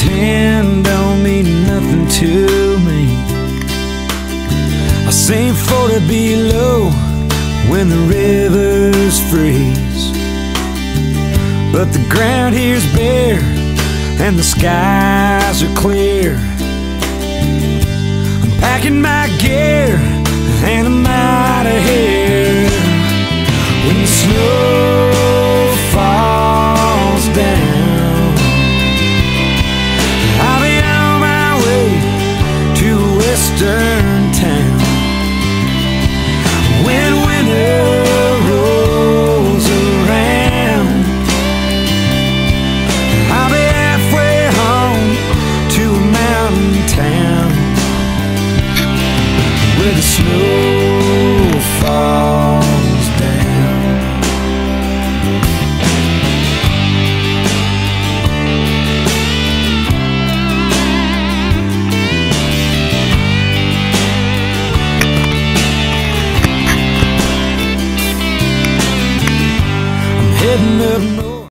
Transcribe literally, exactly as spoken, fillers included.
ten don't mean nothing to me. I sing for to be low when the rivers freeze, but the ground here's bare and the skies are clear. I'm packing my gear and I'm out of here. When the snow